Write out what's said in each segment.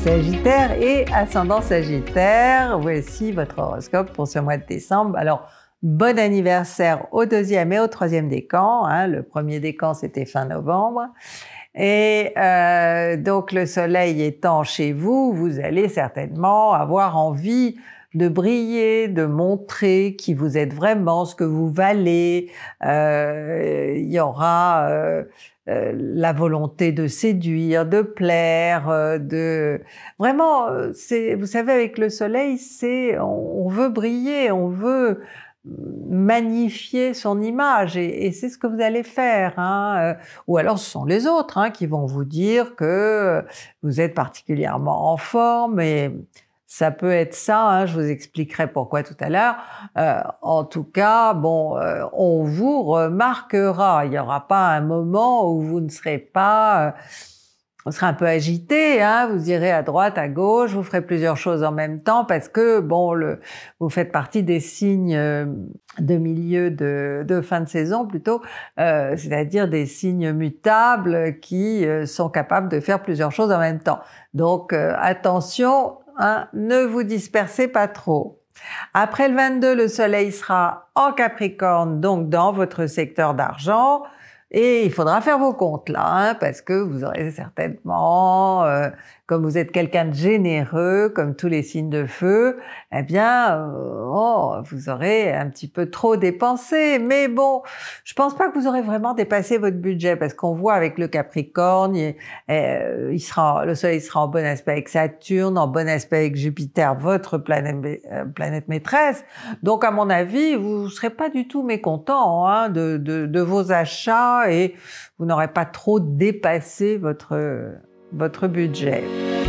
Sagittaire et ascendant Sagittaire, voici votre horoscope pour ce mois de décembre. Alors, bon anniversaire au 2e et au 3e décan, hein. Le 1er décan, c'était fin novembre. Et donc, le soleil étant chez vous, vous allez certainement avoir envie de briller, de montrer qui vous êtes vraiment, ce que vous valez. Il y aura la volonté de séduire, de plaire, de... Vraiment, vous savez, avec le soleil, on veut briller, on veut magnifier son image et c'est ce que vous allez faire, hein. Ou alors ce sont les autres, hein, qui vont vous dire que vous êtes particulièrement en forme et ça peut être ça, hein, je vous expliquerai pourquoi tout à l'heure. En tout cas, bon, on vous remarquera. Il n'y aura pas un moment où vous ne serez pas... vous serez un peu agité, hein, vous irez à droite, à gauche, vous ferez plusieurs choses en même temps parce que, bon, vous faites partie des signes de milieu de fin de saison plutôt, c'est-à-dire des signes mutables qui sont capables de faire plusieurs choses en même temps. Donc, attention, hein, ne vous dispersez pas trop. Après le 22, le soleil sera en Capricorne, donc dans votre secteur d'argent. Et il faudra faire vos comptes là, hein, parce que vous aurez certainement, comme vous êtes quelqu'un de généreux, comme tous les signes de feu, eh bien, vous aurez un petit peu trop dépensé. Mais bon, je pense pas que vous aurez vraiment dépassé votre budget, parce qu'on voit avec le Capricorne, le Soleil sera en bon aspect avec Saturne, en bon aspect avec Jupiter, votre planète maîtresse. Donc, à mon avis, vous serez pas du tout mécontent, hein, de vos achats et vous n'aurez pas trop dépassé votre budget.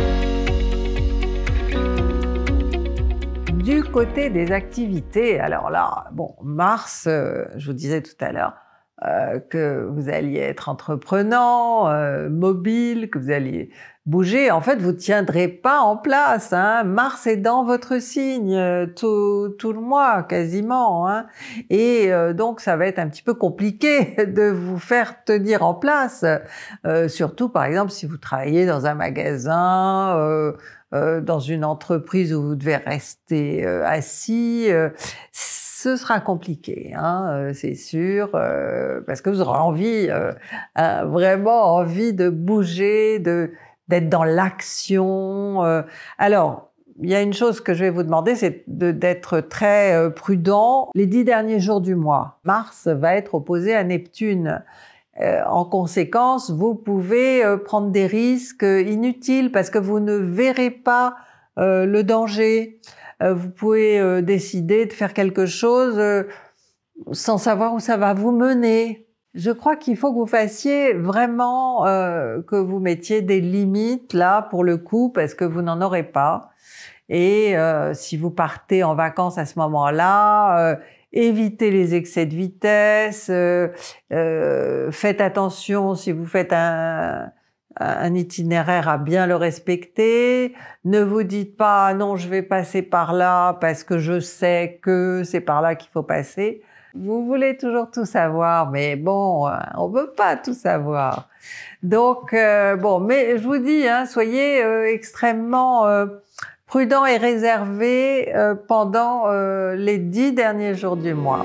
Du côté des activités, alors là, bon, Mars, je vous disais tout à l'heure que vous alliez être entreprenant, mobile, que vous alliez bouger. En fait, vous tiendrez pas en place, hein. Mars est dans votre signe tout le mois quasiment, hein. Et donc ça va être un petit peu compliqué de vous faire tenir en place. Surtout, par exemple, si vous travaillez dans un magasin, dans une entreprise où vous devez rester assis. Ce sera compliqué, hein, c'est sûr, parce que vous aurez envie, vraiment envie de bouger, d'être dans l'action. Alors, il y a une chose que je vais vous demander, c'est d'être très prudent. Les 10 derniers jours du mois, Mars va être opposé à Neptune. En conséquence, vous pouvez prendre des risques inutiles parce que vous ne verrez pas le danger. Vous pouvez décider de faire quelque chose sans savoir où ça va vous mener. Je crois qu'il faut que vous fassiez vraiment, que vous mettiez des limites là pour le coup parce que vous n'en aurez pas. Et si vous partez en vacances à ce moment-là, évitez les excès de vitesse, faites attention si vous faites un itinéraire à bien le respecter. Ne vous dites pas non, je vais passer par là parce que je sais que c'est par là qu'il faut passer. Vous voulez toujours tout savoir, mais bon, on peut pas tout savoir. Donc bon, mais je vous dis, hein, soyez extrêmement prudent et réservé pendant les 10 derniers jours du mois.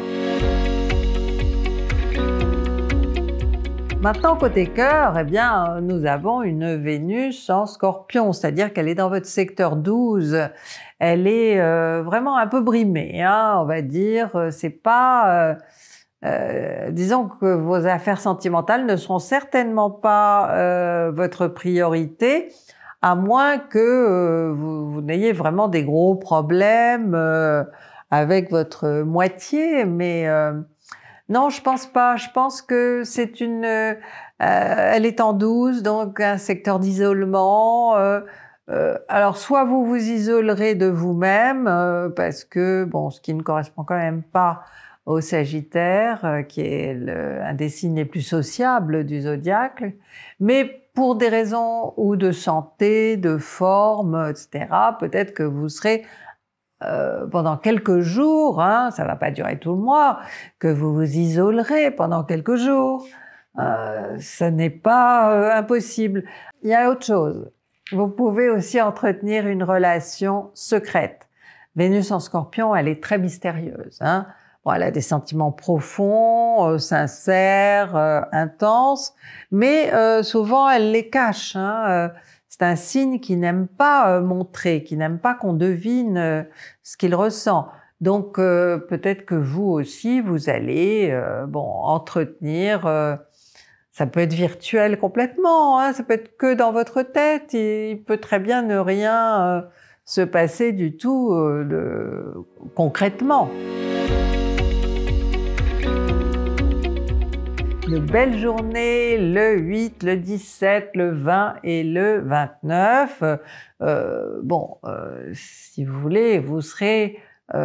Maintenant, côté cœur, eh bien, nous avons une Vénus en Scorpion, c'est-à-dire qu'elle est dans votre secteur 12. Elle est vraiment un peu brimée, hein, on va dire. C'est pas... disons que vos affaires sentimentales ne seront certainement pas votre priorité, à moins que vous n'ayez vraiment des gros problèmes avec votre moitié, mais... non, je pense pas. Je pense que c'est elle est en 12, donc un secteur d'isolement. Alors, soit vous vous isolerez de vous-même, parce que, bon, ce qui ne correspond quand même pas au Sagittaire, qui est un des signes les plus sociables du zodiaque, mais pour des raisons ou de santé, de forme, etc., peut-être que vous serez pendant quelques jours, hein, ça va pas durer tout le mois, que vous vous isolerez pendant quelques jours. Ce n'est pas impossible. Il y a autre chose. Vous pouvez aussi entretenir une relation secrète. Vénus en Scorpion, elle est très mystérieuse, hein. Bon, elle a des sentiments profonds, sincères, intenses, mais souvent elle les cache, hein. C'est un signe qui n'aime pas montrer, qui n'aime pas qu'on devine ce qu'il ressent. Donc peut-être que vous aussi, vous allez entretenir, ça peut être virtuel complètement, hein, ça peut être que dans votre tête, il peut très bien ne rien se passer du tout concrètement. De belles journées le 8, le 17, le 20 et le 29. Si vous voulez, vous serez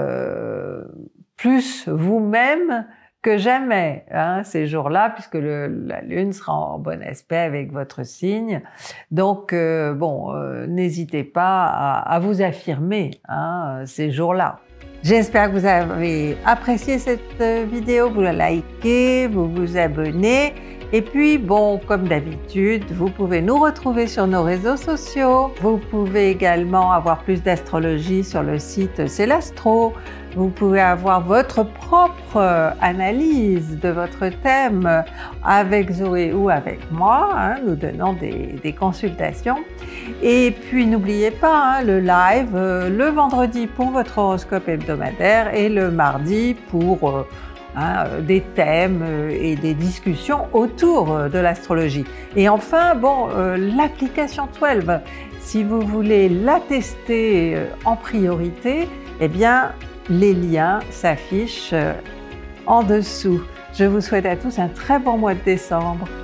plus vous-même que jamais, hein, ces jours-là, puisque la Lune sera en bon aspect avec votre signe. Donc, n'hésitez pas à vous affirmer, hein, ces jours-là. J'espère que vous avez apprécié cette vidéo, vous la likez, vous vous abonnez. Et puis, bon, comme d'habitude, vous pouvez nous retrouver sur nos réseaux sociaux. Vous pouvez également avoir plus d'astrologie sur le site C'est l'Astro. Vous pouvez avoir votre propre analyse de votre thème avec Zoé ou avec moi. Hein, nous donnons des consultations. Et puis, n'oubliez pas, hein, le live le vendredi pour votre horoscope hebdomadaire et le mardi pour des thèmes et des discussions autour de l'astrologie. Et enfin, l'application 12, si vous voulez la tester en priorité, eh bien, les liens s'affichent en dessous. Je vous souhaite à tous un très bon mois de décembre.